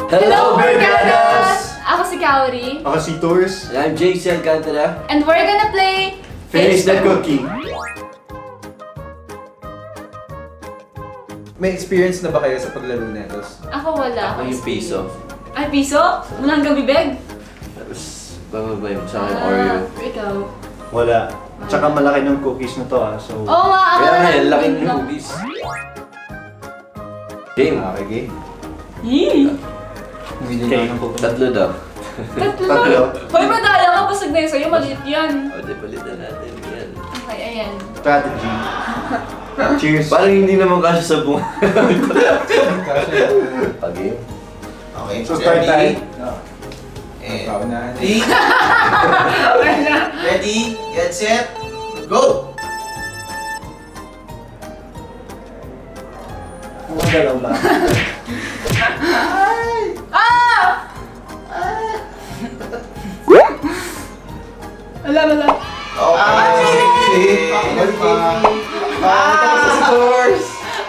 Hello, Barkadas! Ako si Kaori. Ako si Turs. And I'm JC Alcantara. And we're gonna play Finish the Cookie. May experience na ba kayo sa paglaro nito? Ako wala. Ako yung piso. Ay, piso? Walang gabibeg? Tapos, bababay mo sa akin Oreo. Ikaw. Wala. Tsaka malaki ng cookies na to so... Oo nga, ako Kaya na nga, lang. laking movies. Game. Okay, game. Yee! Okay. Tatlo daw. Tatlo. Hoy, madaya ka. Basag na yun sa'yo. Maliit yan. O, di palitan natin. Yan. Okay, ayan. Strategy. Cheers. Parang hindi naman kasya sa bunga. Pag-game. Okay, So start tayo. Ready, get set, go! Mga galaw lang. Ah! Wala. Okay. Tapos sa scores!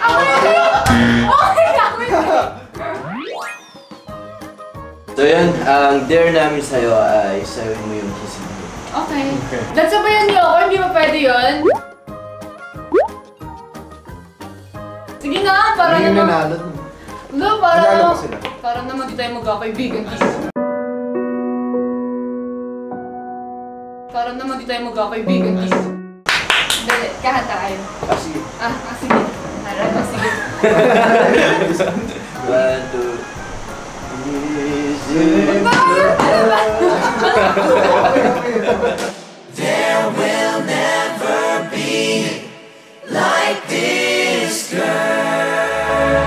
So yun, ang dare namin sa'yo ay sa'yo mo yung kissing mo. Okay. That's sabayan niyo ako. Hindi ba pwede yun? Sige na, para Hindi yung naman... nanalo. No, para Nanalo naman... pa sila. Para naman di tayo magkakaibigan, kiss. Para naman di tayo magkakaibigan, kiss. Dali, kahanta kayo. Sige. Sige. Harap, sige. 1, 2... There will never be like this girl.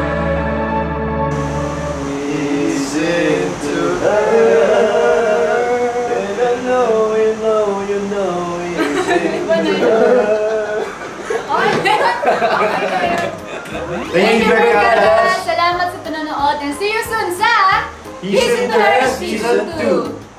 Is it to her? And I know you know is it to her? Thank you, Barkadas! Salamat sa panonood and see you soon sa Listen to Her Season 2!